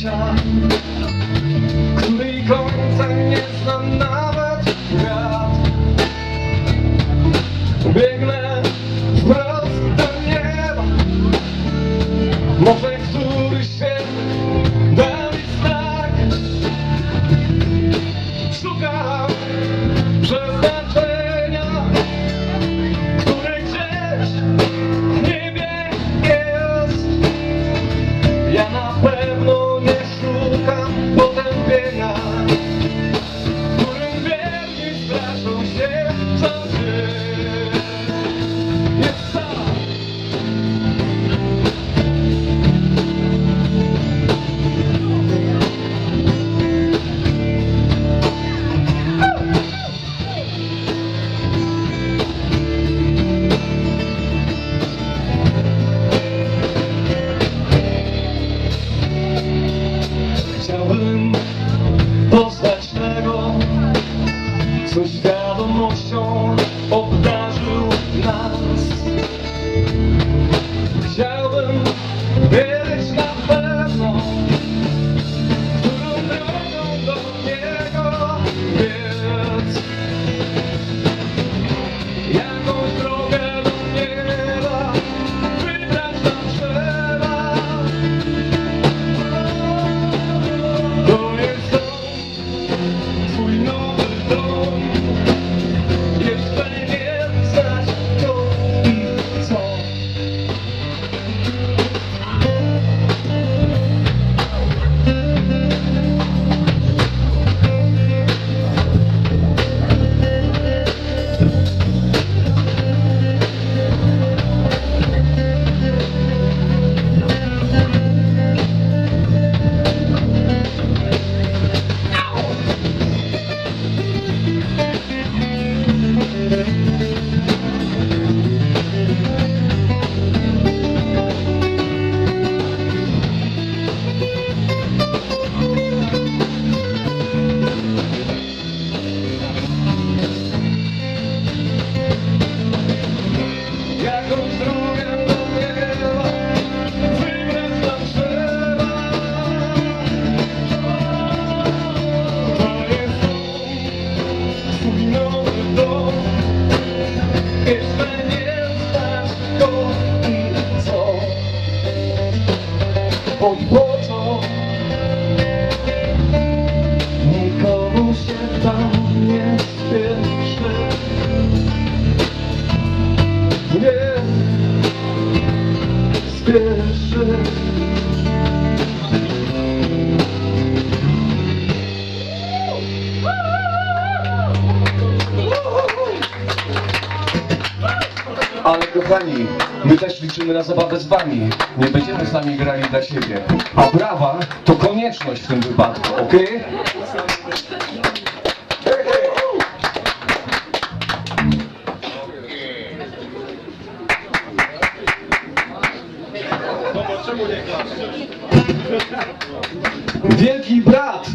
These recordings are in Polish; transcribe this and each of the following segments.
życia, której końca nie zna nawet wiatr. Biegnę wprost do nieba, może któryś się da mi znak. Szukam przeznaczenia, które gdzieś w niebie jest. Ja na pewno nie szukam potępienia, którym wierni straszą się co dzień. Jest sama. Chciałbym poznać tego, co świadomością obdarzył nas. Chciałbym wiedzieć na pewno, którą drogą do niego biec. Jakąś drogę do nieba wybrać nam trzeba. To jest dom, twój nowy dom. Jeszcze nie znać go i co. Jakąś drogę do nieba wybrać nam trzeba. To jest dom, twój nowy dom. Jeszcze nie znasz go i co. Bo i po co nikomu się tam nie spieszy. Nie spieszy. Ale kochani, my też liczymy na zabawę z wami. Nie będziemy sami grali dla siebie. A brawa to konieczność w tym wypadku, okej? Wielki brat!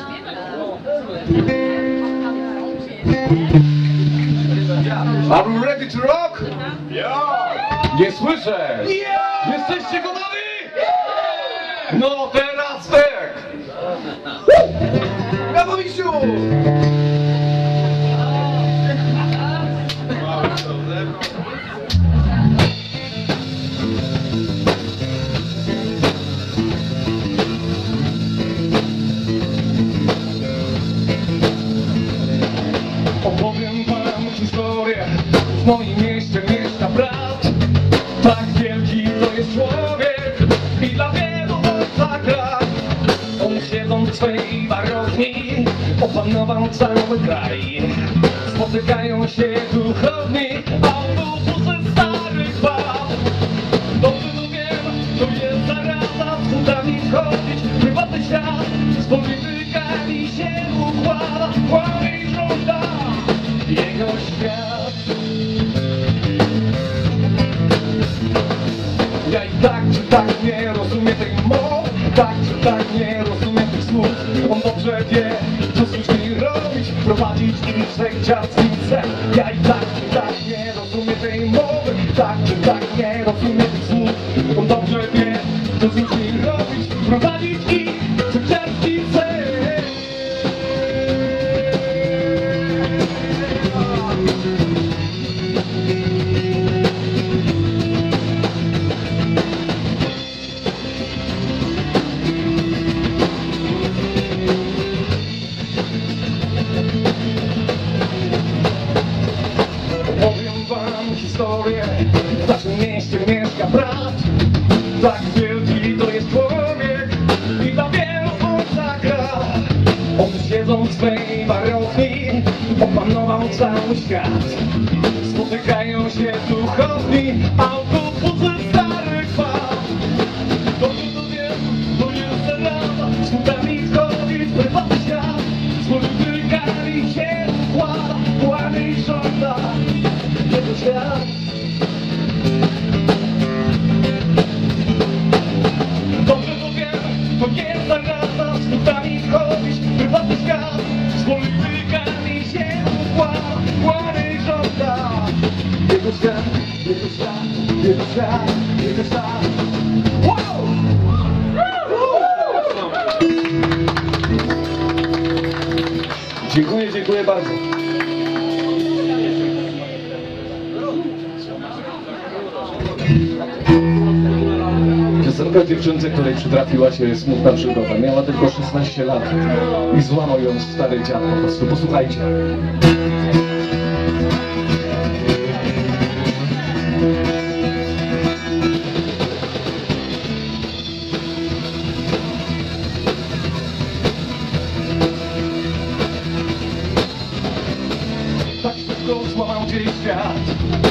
Are you ready to rock? Nie słyszę! Jesteście gotowi? No teraz tak! Brawo, misiu! Opowiem wam historię. W moim mieście mieszka brat. Tak wielki to jest człowiek i dla wielu tak lat. On siedząc w swej warowni opanował cały kraj. Spotykają się duchowni, autobusy starych bab. Dobrze to wiem, to jest zaraza, z butami wchodzić w prywatny świat. Z politykami się układa, kłamie i żąda jego świat. Ja i tak czy tak nie rozumiem tej mowy, tak czy tak nie rozumiem tych słów. On dobrze wie, co z ludźmi robić, prowadzić ich wszechdziarski cel. Ja i tak czy tak nie rozumiem tej mowy, tak czy tak nie rozumiem tych słów. On dobrze wie, co z ludźmi robić, prowadzić ich naszym mieście mieszka brat. Tak wielki to jest człowiek i dla wielu on zagra. On siedząc w swej warowni opanował cały świat. Spotykają się duchowni, autobusy starych fal. To wiem, to jest rada, z butami wchodzić w prywatny świat. Z politykami się układa, kłady i żąda jego świat. Dobrze to wiem, to jest rada, z butami wchodzić w prywatny świat. Z politykami się układa, kłady i żąda jego świat, jego świat, jego świat, jego świat. Wow! Dziękuję bardzo. Piosenka dziewczynce, której przytrafiła się smutna przygoda. Miała tylko 16 lat i złamał ją stary dziad po prostu. Posłuchajcie. Tak szybko złamał dzień świat.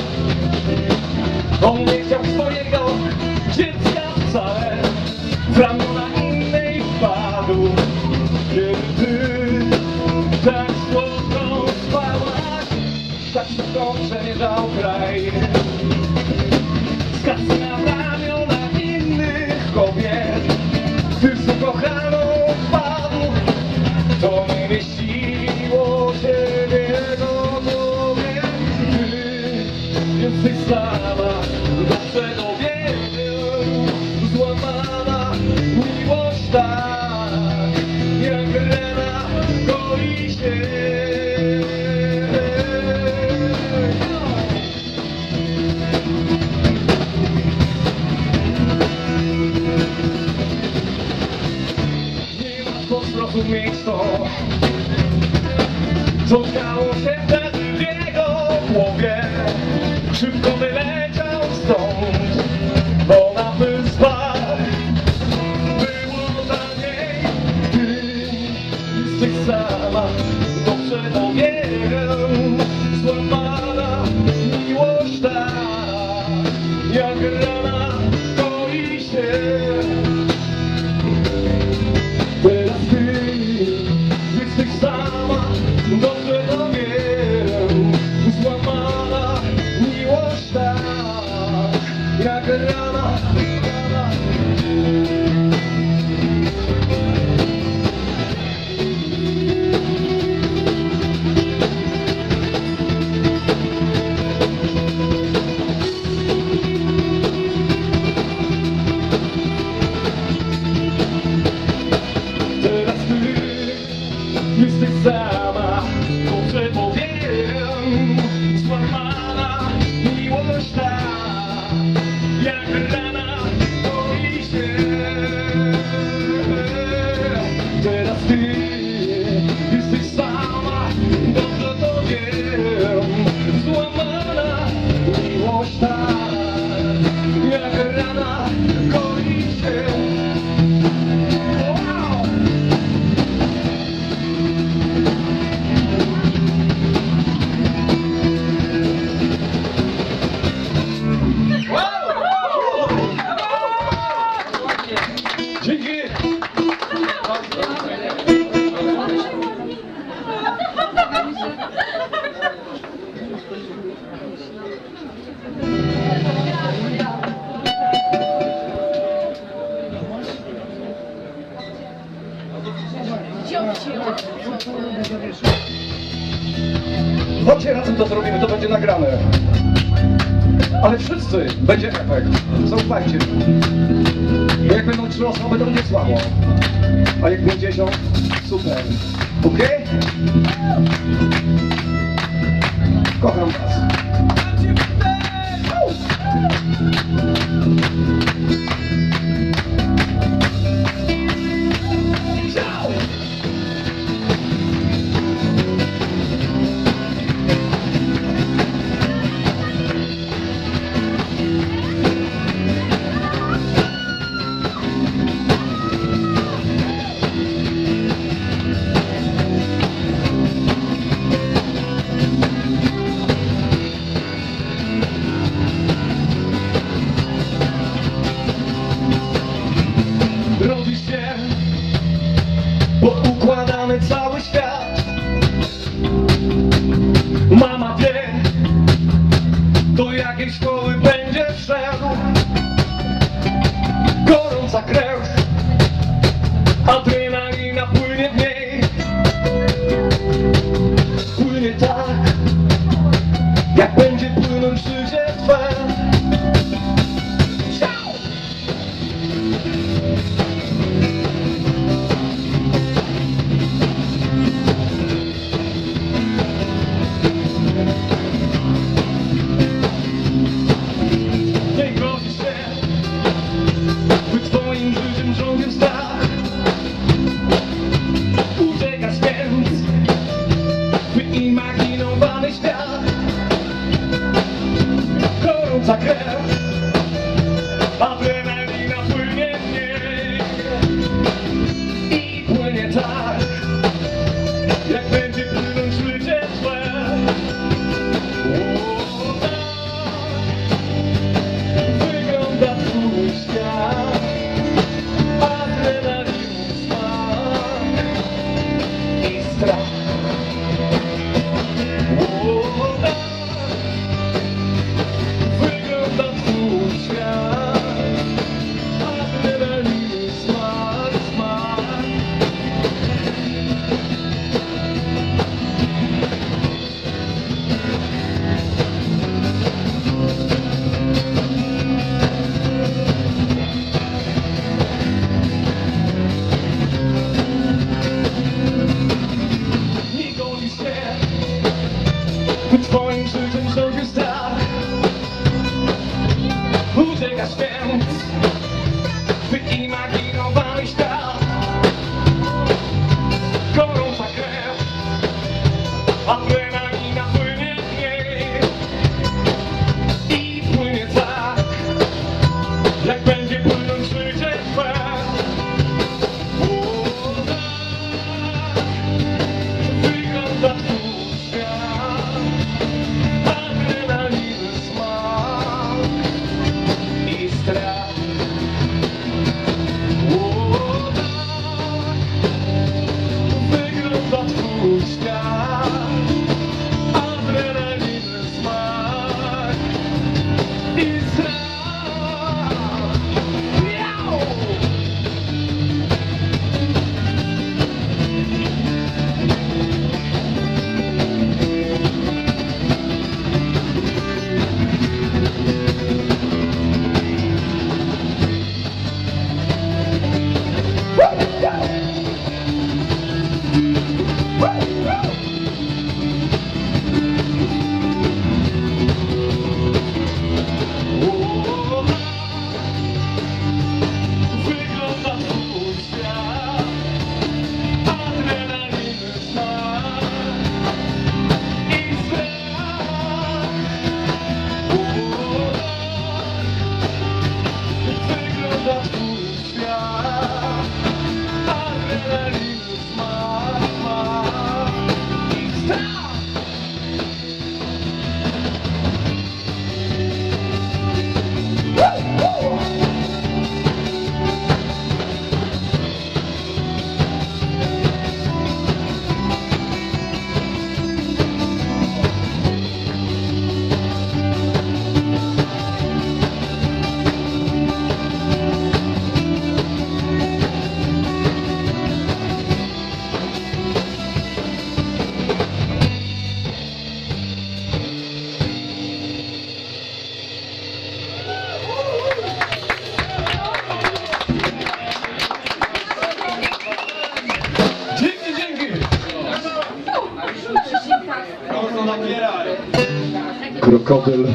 On nie chciał swojego dziecka wcale, w ramiona innej wpadł. Kiedy ty tak słodko spałaś, tak szybko przemierzał kraj. Skaz na ramiona innych kobiet, ty z ukochaną wpadł. To nie mieściło się w jego głowie. Ty jesteś sama, dlaczego wiem, złamana miłość tak, jak rana goi się. Nie łatwo zrozumieć to, co działo się wtedy w jego głowie. Szybko wyleciał stąd, bo na wyspach było dla niej. Ty jesteś sama, dobrze to wiem. Złamana miłość tak, jak rana goi się. Teraz ty jesteś sama, dobrze to wiem. Złamana miłość tak, jak rana. Teraz ty jesteś sama, dobrze to wiem. Złamana miłość tak, jak rana goi się. Teraz ty jesteś sama, dobrze to wiem. Złamana miłość tak, jak rana goi się. Dzięki! Chodźcie razem to zrobimy, to będzie nagrane. Ale wszyscy, będzie efekt. Zaufajcie mi. Bo jak będą 3 osoby, to będzie słabo. A jak 50, super. Okej? Kocham was. Ciao! będzie szedł. Gorąca krew, adrenalina płynie w niej. Płynie tak, jak będzie płynąć życie twe. Nie godzi się, by twoim życiem rządził strach. Uciekasz więc w wyimaginowany świat. Gorąca krew, adrenalina płynie w niej. I płynie tak, jak będzie płynąć życie twe. Wygląda twój świat, adrenaliny smak i strach. Wygląda twój świat, adrenaliny smak, smak. Nie godzi się, by twoim życiem rządził strach. Uciekasz więc w wyimaginowany świat. Gorąca krew, adrenalina płynie w niej. I płynie tak, jak będzie płynąć życie twe. Wygląda twój świat, adrenaliny smak i strach. Wygląda twój świat, adrenaliny smak i strach. Wygląda twój świat, adrenaliny smak i strach. Wygląda twój świat, adrenaliny smak, smak i strach. Dzięki! Krokodyl.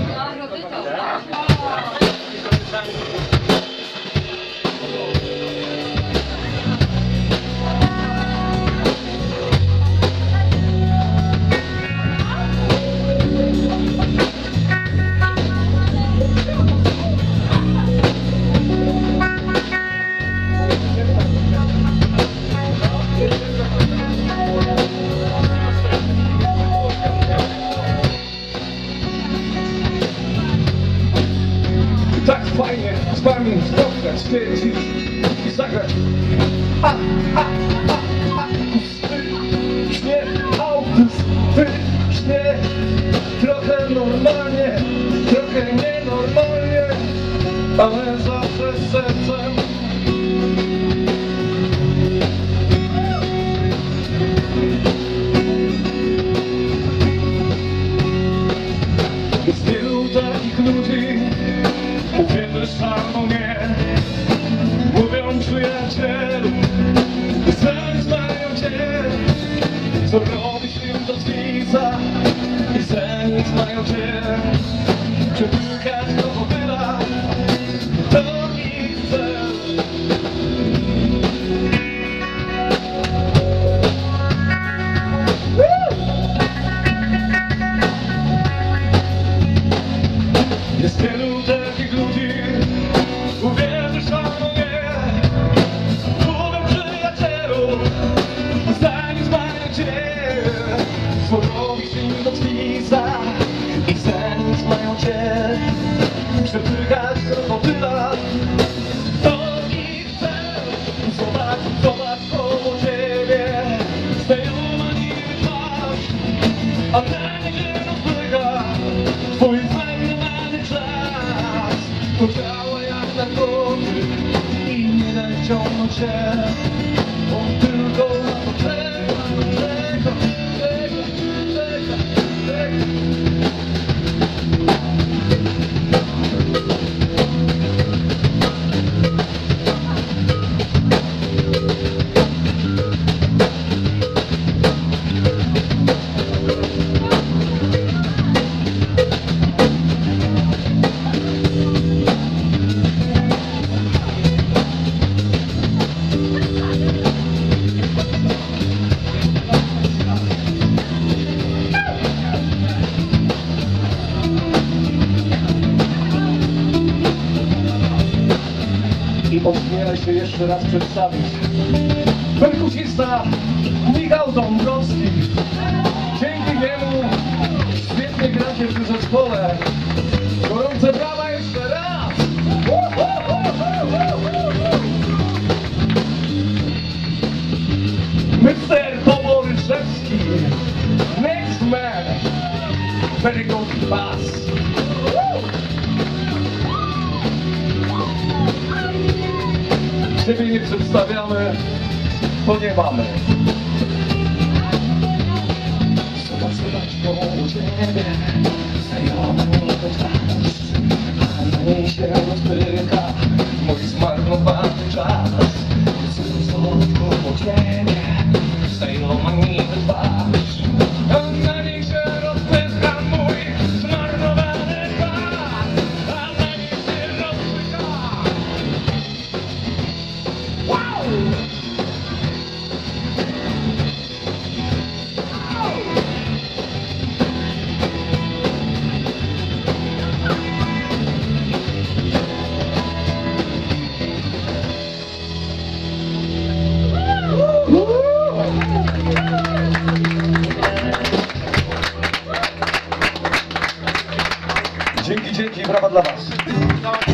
Tak fajnie z wami spotkać, stwierdzić i zagrać. Autystycznie, autystycznie, trochę normalnie, trochę nie normalnie, ale zawsze z sercem. Jest wielu takich ludzi, uwielbiają mnie. Mówią przyjacielu, znają cię. Co robisz im do twiza i za nic mają cię. Przepychać krokodyla, to ich cel. Jest wielu takich ludzi, uwierzysz mnie. Mówią przyjacielu, za nic mają cię. Co robisz im do twiza i za nic mają cię. Przepychać krokodyla, to ich cel. Zobacz, zobacz koło ciebie, znajoma niby twarz, a na niej rozpycha twój zmarnowany czas. To działa jak narkotyk i nie da ciągnąć się, on tylko na to czeka, czeka, czeka, czeka, czeka. I pozwolę się jeszcze raz przedstawić. Perkusista Michał Dąbrowski. Dzięki niemu świetnie gracie w tym zespole. Gorące brawa jeszcze raz! Mr. Poboryszewski, next man, very good bass. Ciebie nie przedstawiamy, to nie mamy. Zobacz koło ciebie, znajoma nie to czas, a na niej się rozpycha mój zmarnowany czas. Zobacz koło ciebie, znajoma nie to twarz, a na niej się rozpycha mój zmarnowany czas, a na niej się rozpycha. Wow! Dzięki, brawa dla was.